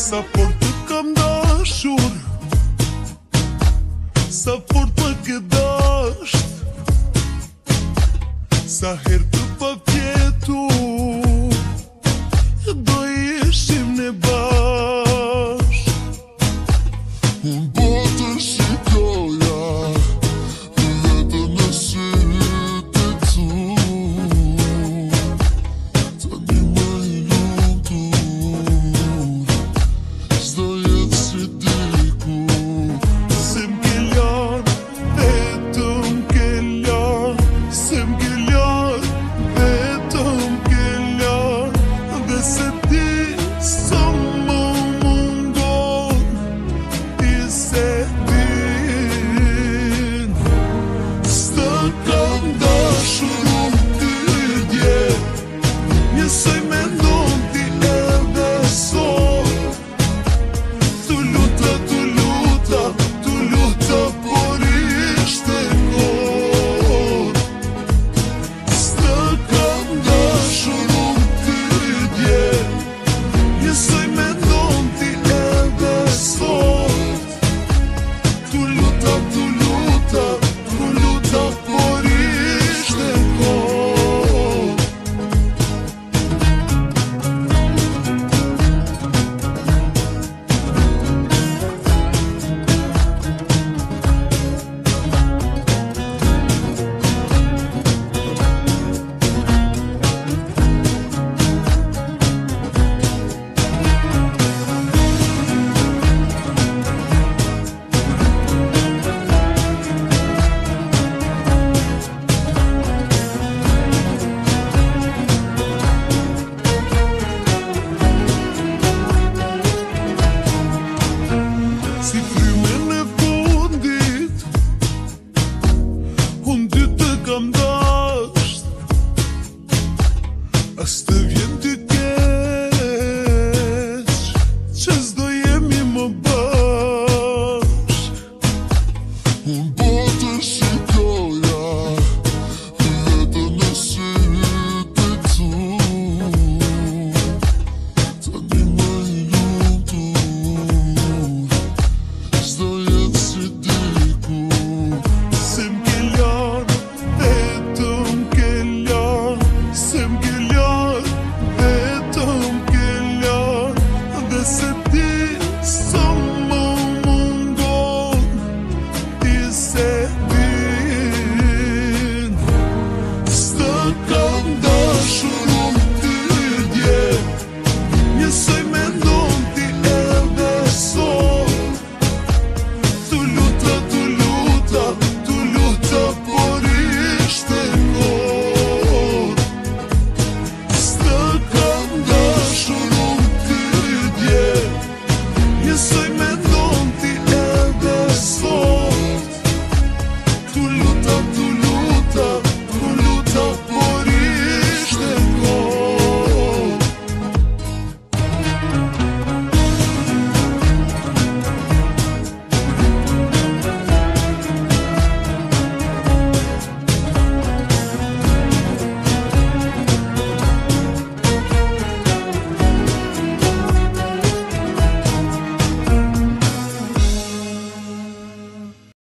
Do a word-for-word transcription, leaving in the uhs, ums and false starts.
Sa fort të kam dashur, sa fort më ke dasht, sa her të pa vjetur, do ishim ne bashk. Unë po të shikoja, vetëm në sytë e tu, tani më i lumtur, s'do jetë si dikur. Se m'ke ljarë, vetëm ke ljarë, se m'ke ljarë, vetëm ke ljarë, dhe se ti sa më mungon, ti se din. S'të kam dashur unë ty dje, njësoj mendon ti edhe sot. Tu luta, tu luta, tu luta, por ishte kot. S'të kam dashur unë ty dje, njësoj mendon ti edhe sot. Tu luta, tu luta, tu luta, por ishte kot. Si frymen e fundit, unë ty të kam dasht, as të vjen ty